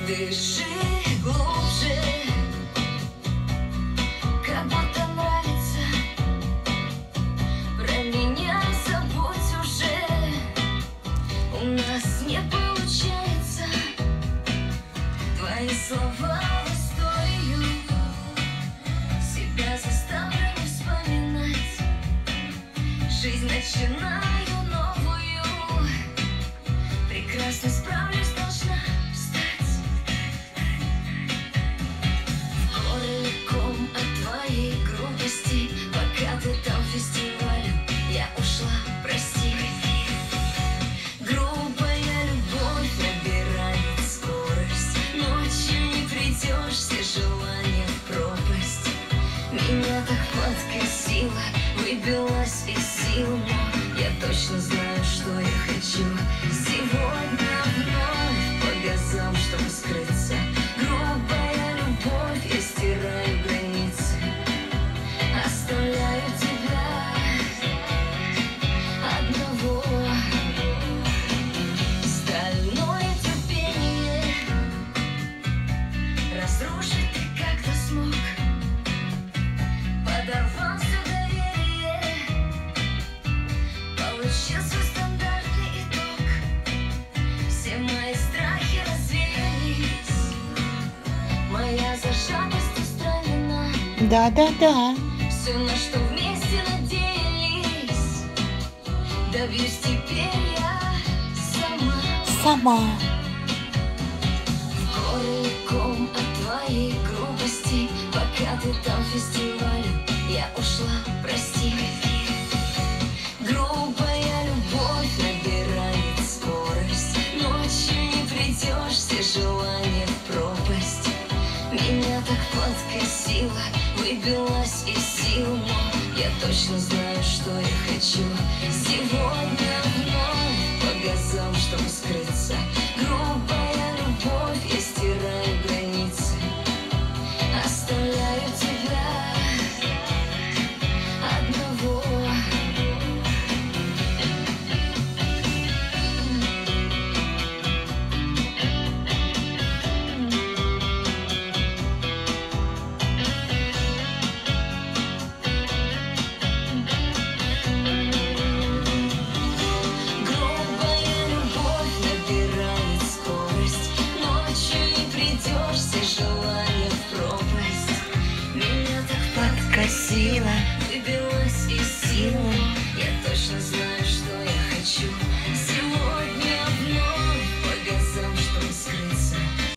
Дыши глубже, как будто нравится. Про меня забудь уже, у нас не получается. Твои слова в историю, себя заставлю вспоминать. Жизнь начинаю новую, прекрасно справлюсь, должна встать. Горы ком от твоей грубости, пока ты там фестивалем, я ушла, прости. Грубая любовь набирает скорость, ночью не придешь, все желания в пропасть. Меня так подкосило, выбилась из сил, но я точно знаю, что я хочу. Сегодня вновь по газам, чтобы скрыться. Грубая любовь, я стираю границы, оставляю тебя одного. Стальное терпение разрушить ты как-то смог, подорвал все доверие, получился стандартный итог. Все мои страхи развеялись, моя зажатость устранена. Да. Все, на что вместе надеялись, добьюсь теперь я сама. Горы ком от твоей грубости, пока ты там фестивалем, я ушла, прости. Грубая любовь набирает скорость, ночью не придешь, все желания в пропасть. Меня так подкосило, выбилась из сил, но я точно знаю, что я хочу. Сегодня вновь по газам, чтобы скрыться. Грубая любовь, я стираю границы, оставляю тебя одного. Грубая любовь набирает скорость, ночью не придешь,